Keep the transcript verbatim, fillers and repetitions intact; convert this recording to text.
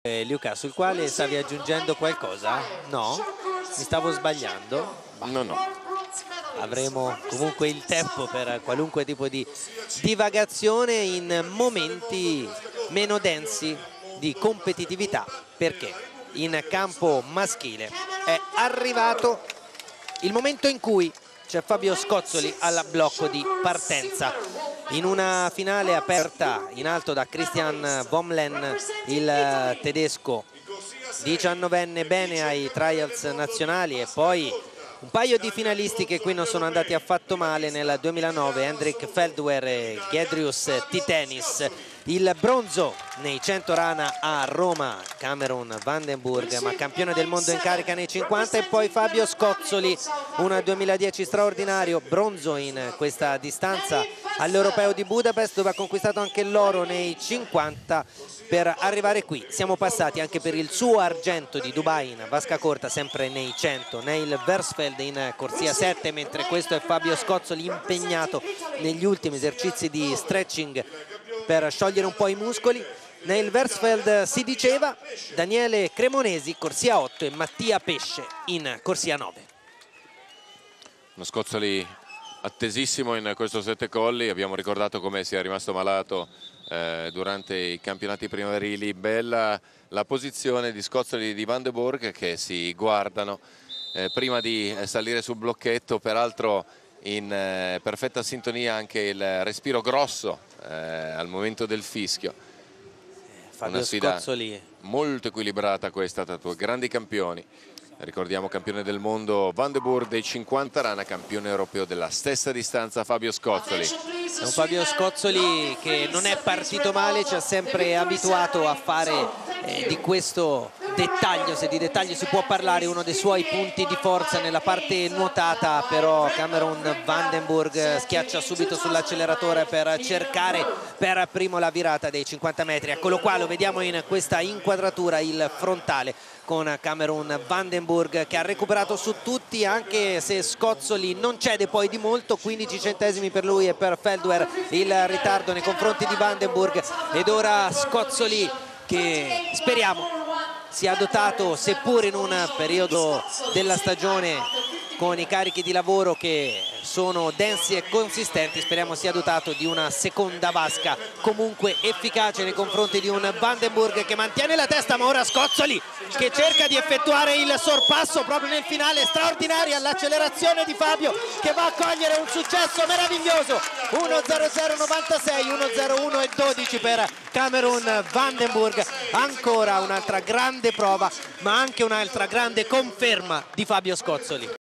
Eh, Luca, sul quale stavi aggiungendo qualcosa? No? Mi stavo sbagliando? No, no. Avremo comunque il tempo per qualunque tipo di divagazione in momenti meno densi di competitività, perché in campo maschile è arrivato il momento in cui c'è Fabio Scozzoli al blocco di partenza in una finale aperta in alto da Christian Vomlen, il tedesco diciannovenne, bene ai trials nazionali, e poi un paio di finalisti che qui non sono andati affatto male nel duemilanove, Hendrik Feldwehr e Gedrius Titenis. Il bronzo nei cento rana a Roma, Cameron Vandenburg, ma campione del mondo in carica nei cinquanta, e poi Fabio Scozzoli, un duemiladieci straordinario, bronzo in questa distanza all'Europeo di Budapest, dove ha conquistato anche l'oro nei cinquanta per arrivare qui. Siamo passati anche per il suo argento di Dubai in vasca corta, sempre nei cento, Neil Versfeld in corsia sette, mentre questo è Fabio Scozzoli impegnato negli ultimi esercizi di stretching per sciogliere un po' i muscoli. Neil Versfeld si diceva, Daniele Cremonesi corsia otto e Mattia Pesce in corsia nove. Uno Scozzoli attesissimo in questo sette colli. Abbiamo ricordato come sia rimasto malato eh, durante i campionati primaverili. Bella la posizione di Scozzoli e di Vandenburg che si guardano eh, prima di salire sul blocchetto, peraltro in eh, perfetta sintonia anche il respiro grosso eh, al momento del fischio. Fabio Una sfida Scozzoli molto equilibrata questa tra due grandi campioni. Ricordiamo campione del mondo Vandenburg dei cinquanta rana, campione europeo della stessa distanza Fabio Scozzoli. È un Fabio Scozzoli che non è partito male, ci ha sempre abituato a fare eh, di questo dettaglio, se di dettaglio si può parlare, uno dei suoi punti di forza nella parte nuotata. Però Cameron Vandenburg schiaccia subito sull'acceleratore per cercare per primo la virata dei cinquanta metri. Eccolo qua, lo vediamo in questa inquadratura, il frontale con Cameron Vandenburg che ha recuperato su tutti, anche se Scozzoli non cede poi di molto, quindici centesimi per lui e per Feldwehr il ritardo nei confronti di Vandenburg. Ed ora Scozzoli, che speriamo sia dotato, seppur in un periodo della stagione con i carichi di lavoro che sono densi e consistenti, speriamo sia dotato di una seconda vasca comunque efficace nei confronti di un Vandenburg che mantiene la testa. Ma ora Scozzoli che cerca di effettuare il sorpasso proprio nel finale, straordinaria l'accelerazione di Fabio che va a cogliere un successo meraviglioso, uno zero zero novantasei, uno zero uno e dodici per Cameron Vandenburg. Ancora un'altra grande prova, ma anche un'altra grande conferma di Fabio Scozzoli.